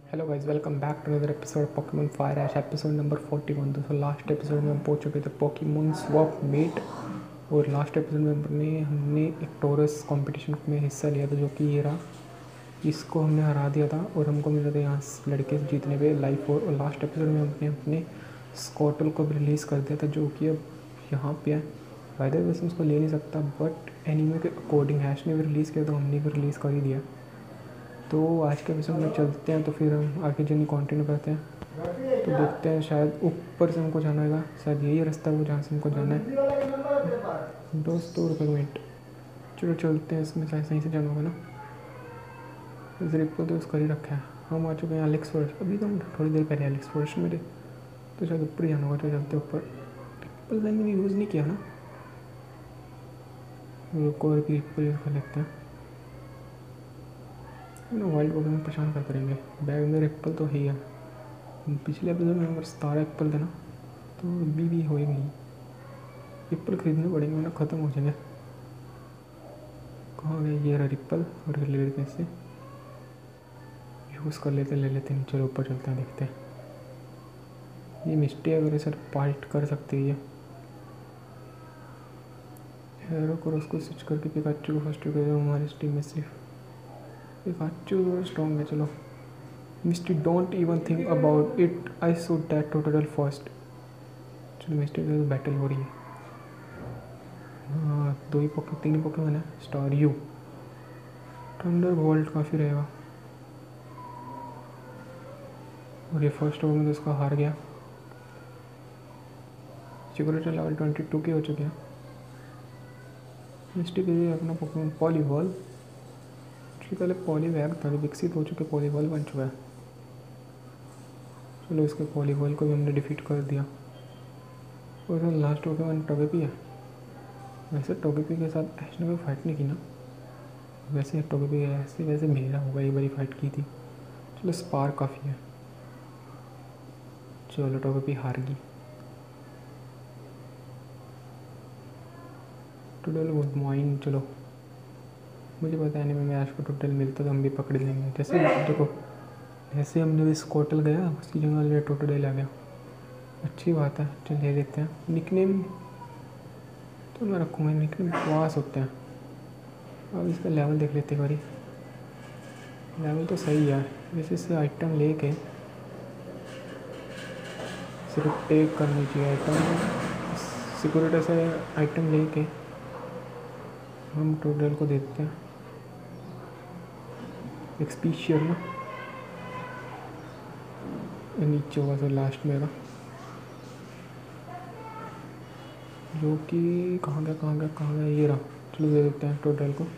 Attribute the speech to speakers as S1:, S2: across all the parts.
S1: Hello guys, welcome back to another episode Pokemon fire Ash episode number 41। दोस्तों last episode में हम पहुंच चुके थे पोकेमॉन स्वैप मीट। और लास्ट एपिसोड में हमने एक टोरस कंपटीशन में हिस्सा लिया था, जो कि ये रहा। इसको हमने हरा दिया था और हमको मिला था यहाँ लड़के से जीतने पे लाइफ। और लास्ट एपिसोड में हमने अपने स्कॉटल को रिलीज़ कर दिया था, जो कि अब यहाँ पे है। फायदे वैसे उसको ले नहीं सकता, बट एनीमे के अकॉर्डिंग हैश ने भी रिलीज़ किया तो हमने भी रिलीज़ कर ही दिया। तो आज के एपिसोड में चलते हैं, तो फिर हम आगे जर्नी कंटिन्यू करते हैं। तो देखते हैं, शायद ऊपर से हमको जाना होगा, शायद यही रास्ता है जहाँ से हमको जाना है। दोस्तों रुको एक मिनट, चलो चलते हैं। इसमें शायद सही से जाना होगा ना। रिपल तो उसका ही रखा है। हम आ चुके हैं एलेक्स फॉरेस्ट। अभी तो हम थोड़ी देर पहले एलेक्स फॉरेस्ट में थे, तो शायद ऊपर ही जाना होगा। तो चलते ऊपर। रिपल मैंने यूज़ नहीं किया ना, रुको और रिपल यूज़ कर लेते हैं ना। वाइल्ड पोकेमॉन में परेशान कर करेंगे। बैग में एप्पल तो है ही है। पिछले एपिसोड में हमारे 17 एप्पल थे ना, तो अभी भी होएंगे ही। एप्पल खरीदने पड़ेंगे वरना ख़त्म हो जाएंगे। कहाँ गए ये रहा रिप्पल। और ले लेते हैं इससे, यूज़ कर लेते ले लेते हैं। चलो ऊपर चलते हैं, देखते हैं। ये मिस्टी अगर सर पार्ट कर सकते हैं। ये हेरो को उसको स्विच करके पिकाचू को फर्स्ट कर हमारी टीम में सिर्फ पिकाचू स्ट्रॉन्ग है। चलो Misty, don't even think about it, I shoot that total first. चलो मिस्टी के साथ बैटल हो रही है। हाँ, तीन पोकेमॉन है। स्टार यू, थंडर वोल्ट काफ़ी रहेगा। और ये फर्स्ट ओवर में तो उसका हार गया। सिक्योरिटी लेवल 22 के हो चुके हैं। मिस्टी के लिए अपना पोकेमॉन पॉलीबॉल, उसके पहले पॉलीवैग था, विकसित हो चुके पॉलीबॉल बन चुका है। चलो इसके पॉलीबॉल को भी हमने डिफीट कर दिया। और लास्ट पोकेमॉन टोगेपी है। वैसे टोगेपी के साथ ऐश ने कोई फाइट नहीं की ना। वैसे टोगेपी ऐसे वैसे मेरा होगा, एक बारी फाइट की थी। चलो स्पार काफ़ी है। चलो टोगेपी हार गई। टोटल माइन, चलो मुझे पता है नहीं, मैं ऐश को टोटल मिलता तो हम भी पकड़ लेंगे। जैसे देखो, जैसे हमने भी स्कॉटल गया उसकी जगह ले टोटल आ गया। अच्छी बात है, चल ले लेते हैं। निकनेम तो मैं रखूँगा, निकनेम वास होते हैं। अब इसका लेवल देख लेते हैं बारी। लेवल तो सही है। वैसे इससे आइटम लेके सिर्फ टेक करनी चाहिए आइटम। सिक्योरिटी से आइटम लेके हम टोटल को देते हैं एक्सपी शेयर ना। नीचे होगा सर लास्ट में का, जो कि कहाँ गया ये रहा। चलो दे देते हैं टोटल को।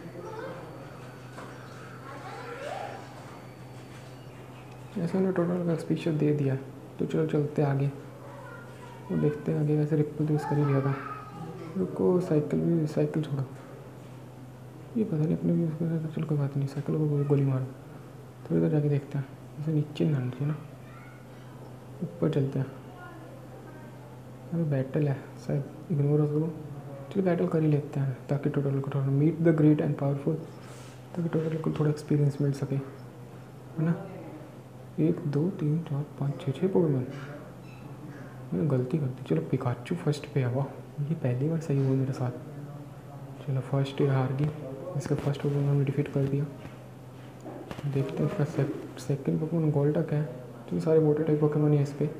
S1: ऐसे हमने टोटल का एक्सपीशियर दे दिया, तो चलो चलते आगे। वो देखते हैं आगे। वैसे रिपल तो यूज़ कर ही दिया था। रुको, साइकिल छोड़ो, ये पता नहीं अपने भी यूज़ कर रहा था। चलो कोई बात नहीं, साइकिल को गोली मारो। थोड़ी देर जाके देखते हैं। जैसे नीचे ना नीचे ना, ऊपर चलते हैं। अरे बैटल है शायद, इग्नोर हो उसको। चलो बैटल कर ही लेते हैं, ताकि टोटल को थोड़ा meet the great and powerful, ताकि टोटल को थोड़ा एक्सपीरियंस मिल सके, है ना। 1 2 3 4 5 6 पोकेमॉन, मैंने गलती कर दी। चलो पिकाचू फर्स्ट पे है। वाह, ये पहली बार सही हुआ मेरे साथ। चलो फर्स्ट ईयर हार गई। इसका फर्स्ट पोकेमॉन में डिफीट कर दिया। देखते हैं इसका सेकंड पोकेमॉन गोल्डक है। चलो सारे वाटर टाइप पोकेमॉन है इस पर।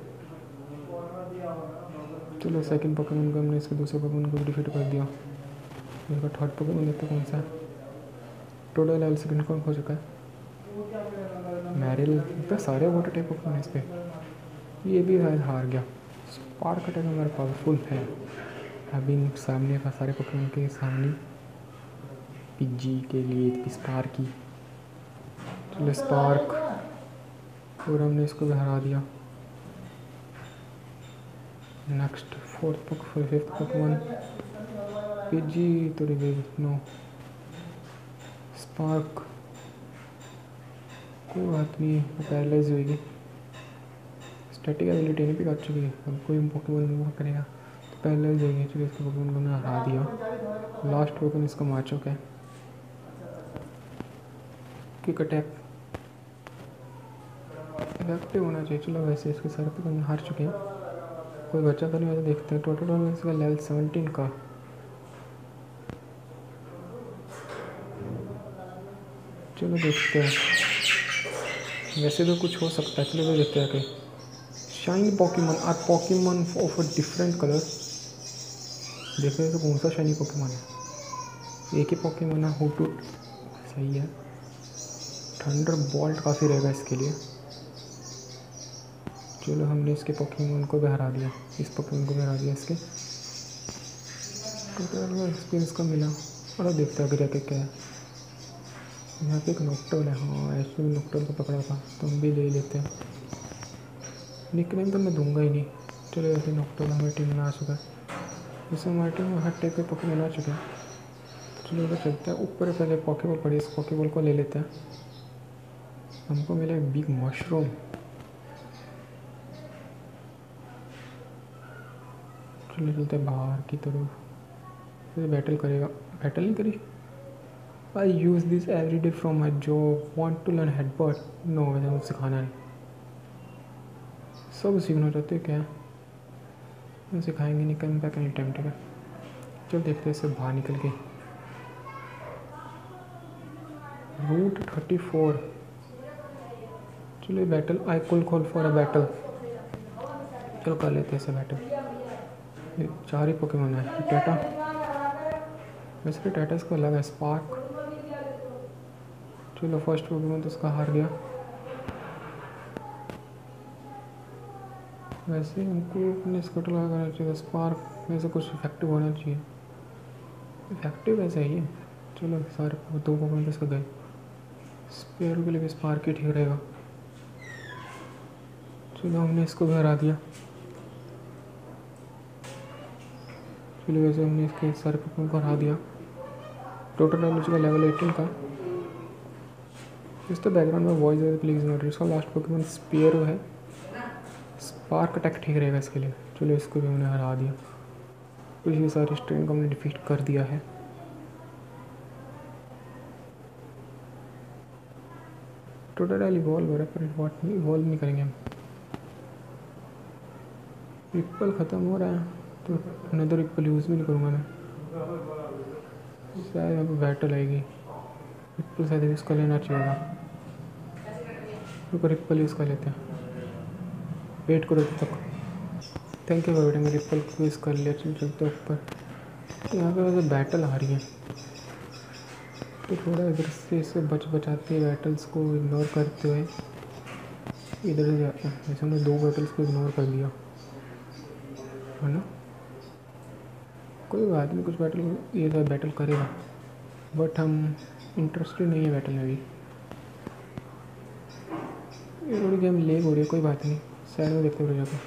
S1: चलो सेकंड पोकेमॉन को हमने इसके दूसरे पोकेमॉन को डिफीट कर दिया। इसका थर्ड पोकेमॉन देखते कौन सा है। टोटल लेवल सेकंड कौन हो चुका है। मैरिल, तो सारे वाटर टाइप पोकेमॉन है इस पर। ये भी शायद हार गया। स्पार्क अटैक हमारा पावरफुल है। अभी सामने का सारे पोकेमॉन के सामने पिजी के लिए स्पार्क की। चलो स्पार्क, और हमने इसको भी हरा दिया। नेक्स्ट फिफ्थ पोकेमॉन पिजी, तो रिवेज नो स्पार्क, कोई बात नहीं, वो पैरालाइज होगी। स्टैटिक एबिलिटी नहीं पिका चुकी है। अब कोई पोकेमॉन मूव करेगा तो पैरालाइज होगी। चलिए इसके पोकेमॉन को हमने हरा दिया। लास्ट पोकेमॉन इसका मार चुका है। किक अटैक, इफेक्टिव होना चाहिए। चलो वैसे इसके सर पे हम हार चुके हैं, कोई बच्चा तो नहीं वैसे। देखते हैं टोटल में इसका लेवल 17 का। चलो देखते हैं, वैसे तो कुछ हो सकता है। चलो तो देखते हैं कि shine Pokemon are Pokemon of a different colour. देखो तो कौन सा शाइनी पॉकीमॉन है, एक ही पॉकीमॉन है हुटू, सही है। थंडर बोल्ट काफ़ी रहेगा इसके लिए। चलो हमने इसके पॉकीमॉन को भी हरा दिया, इस पॉकीमॉन को भी हरा दिया। इसके एक्सपीरियंस का मिला। और देखते हैं आगे जाके क्या है। यहाँ पे एक नॉक्टर्न है, हाँ ऐसे भी नॉक्टर्न को पकड़ा था, तो हम भी ले लेते हैं। निकनेम तो मैं दूंगा ही नहीं। चलो ऐसे नॉक्टर्न हमारी टीम में आ चुका है, जैसे हमारी टीम में हर टाइप के पॉकीमॉन आ चुके हैं। चलो उधर चलते हैं ऊपर। पहले पॉकीबॉल पड़ी, इस पॉकीबॉल को ले लेते हैं। हमको मिला बिग मशरूम। चलो चलते हैं बाहर की तरफ। फिर बैटल करेगा, बैटल नहीं करी। I use this every day from my job, want to learn headbutt. No वैसे मुझे सिखाना नहीं, सब सीखना चाहते हैं क्या, हम सिखाएंगे नहीं। कम बैक एनी टाइम, ठीक है। चलो देखते हैं इससे बाहर निकल के। रूट 34। चलो बैटल, आई कुल कॉल फॉर अ बैटल। चलो कर लेते हैं इसे बैटल। ये 4 ही पोकेमॉन है। टाटा, वैसे टाटा इसको अलग है, स्पार्क। चलो फर्स्ट पोकेमॉन तो उसका हार गया। वैसे हमको अपने स्कूटर लगाना चाहिए, स्पार्क में से कुछ इफेक्टिव होना चाहिए। इफेक्टिव ऐसा ही है। चलो सारे 2 पोकेमॉन तो इसका गए। स्पेयर के लिए भी स्पार्क ही ठीक रहेगा। चलो हमने इसको भी हरा दिया। चलो वैसे हमने इसके सारे पोकेमॉन को हरा दिया। टोटल डैमेज का लेवल 18 का। इस तो बैकग्राउंड में वॉइस है, प्लीज़ नोट। इसका लास्ट पोकेमॉन स्पेयरो है, स्पार्क अटैक ठीक रहेगा इसके लिए। चलो इसको भी हमने हरा दिया। कुछ ये सारे स्ट्रेन को हमने डिफीट कर दिया है। टोटल इवॉल्व हो रहा है, पर इवॉल्व नहीं करेंगे हम। रिपल ख़त्म हो रहा है तो अनदर रिपल यूज़ भी नहीं करूँगा मैं। शायद यहाँ पर बैटल आएगी, रिपल शायद यूज़ कर लेना चाहिए था। रुको रिपल यूज़ कर लेते हैं, वेट करो तब तक। Thank you for waiting. Ripple को यूज़ कर लिया। चलते ऊपर। यहाँ पे वैसे बैटल आ रही है तो थोड़ा इधर से इसे बचाते हैं, बैटल्स को इग्नोर करते हुए इधर से जाते हैं। जैसे हमने 2 बैटल्स को इग्नोर कर दिया है ना। कोई बात नहीं, कुछ बैटल ये सब बैटल करेगा, बट हम इंटरेस्टेड नहीं है बैटल में भी। ये थोड़ी गेम लेग हो रही है, कोई बात नहीं। साइड में देखते हुए जाकर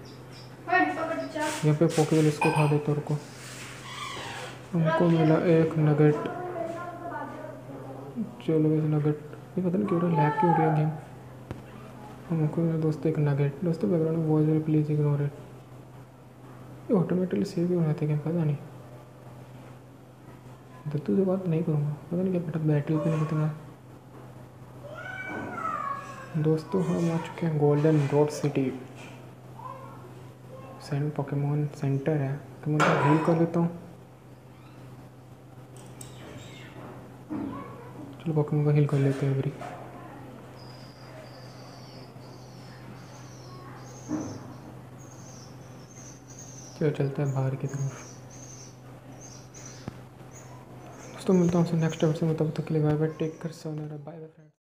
S1: यहाँ पे पोकेबॉल इसको उठा देते और को हमको मिला एक नगेट। चलो वैसे नगेट, ये पता नहीं क्यों रहा, लैग क्यों हो रही है गेम। हमको मिला दोस्तों एक नगेट। दोस्तों बैकग्राउंड में वॉइस प्लीज़ इग्नोर इट। ये ऑटोमेटिकली सेव क्यों रहते हैं, पता नहीं। दत्तू से बात नहीं करूँगा, पता नहीं क्या बेटा बैटल पे नहीं कितना। दोस्तों हम आ चुके हैं गोल्डन रोड सिटी। सेंट पोकेमॉन सेंटर है, तो मैं हील कर लेता हूँ। चलो पोकेमॉन को हील कर लेते हैं एवरी। चलो चलते हैं बाहर की तरफ। दोस्तों मिलता हूँ नेक्स्ट एपिसोड में, तब तक के लिए bye bye, take care, bye bye friends.